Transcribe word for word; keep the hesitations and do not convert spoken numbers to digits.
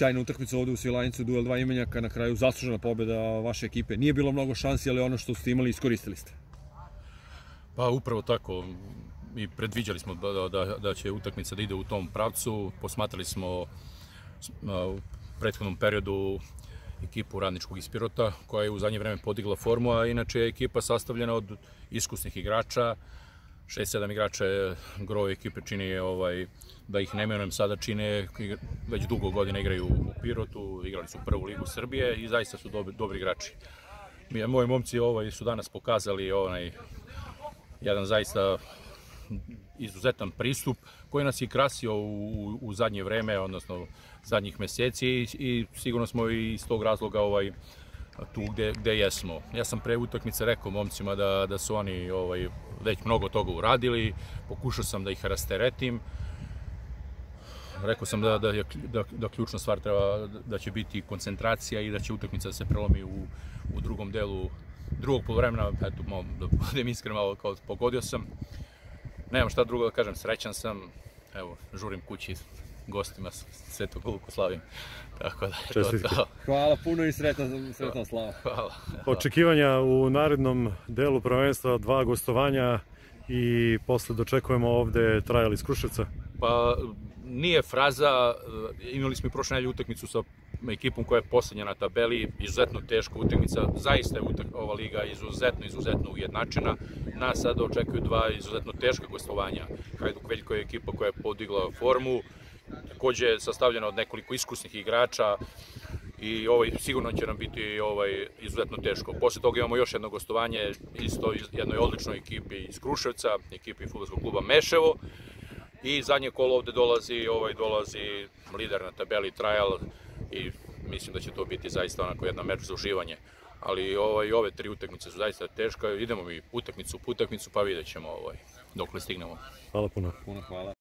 sjajna utakmica ovde u Svilajncu, duel dva imenjaka, na kraju zaslužena pobjeda vaše ekipe. Nije bilo mnogo šansi, ali ono što ste imali iskoristili ste. Pa upravo tako. Mi predviđali smo da, da, da će utakmica da ide u tom pravcu. Posmatrali smo u prethodnom periodu ekipu Radničkog iz Pirota, koja je u zadnje vreme podigla formu, a inače je ekipa sastavljena od iskusnih igrača. šest sedam igrača je gro ekipe čini, ovaj, da ih ne imenujem sada, čine, već dugo godina igraju u Pirotu, igrali su prvu ligu Srbije i zaista su dobri, dobri igrači. Moji momci ovaj, su danas pokazali onaj, jedan zaista izuzetan pristup koji nas je krasio u, u zadnje vreme, odnosno zadnjih meseci i, i sigurno smo i iz tog razloga ovaj, tu gde, gde jesmo. Ja sam pre utakmice rekao momcima da, da su oni ovaj, već mnogo toga uradili, pokušao sam da ih rasteretim. Rekao sam da, da, da, da ključna stvar treba, da će biti koncentracija i da će utakmica da se prelomi u, u drugom delu drugog poluvremena. Eto, malo, da budem iskren, malo kao pogodio sam. Nemam šta drugo da kažem, srećan sam. Evo, žurim kući gostima Svetog Luku slavim. Tako da je to to. Hvala puno i sretna, sretna slava. Hvala. Očekivanja u narednom delu prvenstva, dva gostovanja i posle dočekujemo ovde Trajal iz Kruševca. Pa nije fraza, imali smo i prošle nedelje utakmicu sa ekipom koja je poslednja na tabeli, izuzetno teška utakmica, zaista je ova liga izuzetno, izuzetno ujednačena. Nas sada očekuju dva izuzetno teška gostovanja. Hajduk Veljko je ekipa koja je podigla formu, takođe je sastavljena od nekoliko iskusnih igrača i ovaj, sigurno će nam biti ovaj, izuzetno teško. Posle toga imamo još jedno gostovanje, isto jednoj odličnoj ekipi iz Kruševca, ekipi fudbalskog kluba Meševo. I zadnje kolo ovde dolazi, ovaj, dolazi lider na tabeli Trajal i mislim da će to biti zaista onako jedna meč za uživanje. Ali ovaj, ove tri utakmice su zaista teške, idemo mi utakmicu po utakmicu pa vidjet ćemo ovaj, dokle stignemo. Hvala puno. Puno hvala.